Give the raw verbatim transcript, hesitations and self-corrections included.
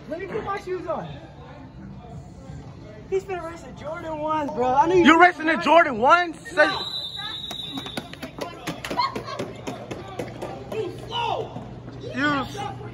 Let me put my shoes on. He's been racing Jordan ones, bro. I know you. You're racing the Jordan ones? Say. He's slow. You.